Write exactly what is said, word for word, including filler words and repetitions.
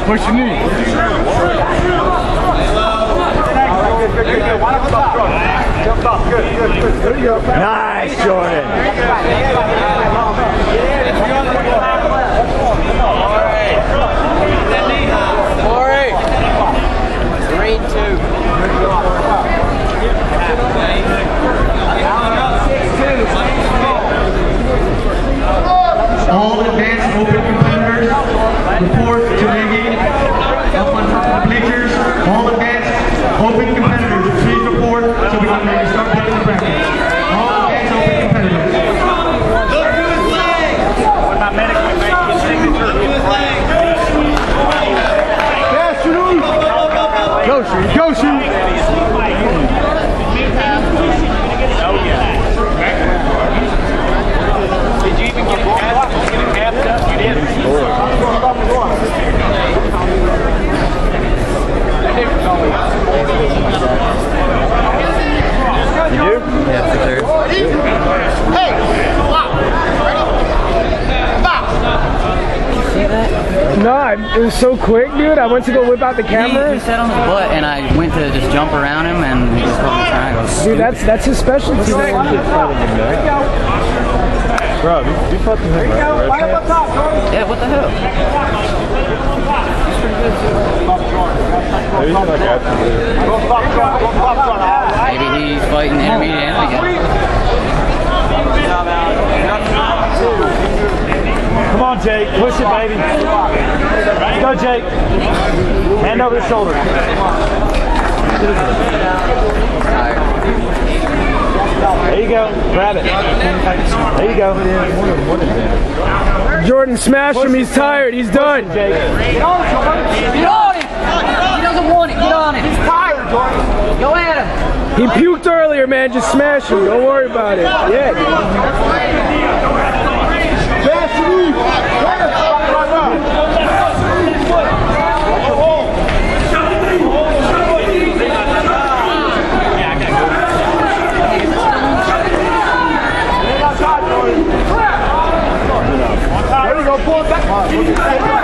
Push your knee. Nice, Jordan. Three, two. All advanced open competitors report to Nogi up on top of the bleachers. All advanced open competitors, please report so we can maybe start picking the brackets. All advanced open competitors. Look to his legs! When my medic went back to his signature, Go shoot, go shoot. did you even get it capped? Get it capped up? You did. You do? Yeah, for third. Hey! Wow! Ready? Bow! See that? No, it was so quick, dude. I went to go whip out the camera. He, he sat on his butt, and I went to just jump around him, and he just broke his triangle. Dude, that's that's his specialty. Bro, you, you fought him, right? Yeah, what the hell? Maybe he's like after Maybe he's fighting intermediate and again. Come on, Jake. Push it, baby. Let's go, Jake. Hand over the shoulder. There you go. Grab it. There you go. Jordan, smash him. He's tired. He's done. Jake. Get on him! He doesn't want it. Get on it. He's tired, Jordan. Go at him. He puked earlier, man. Just smash him. Don't worry about it. Yeah. There we go, pull it back.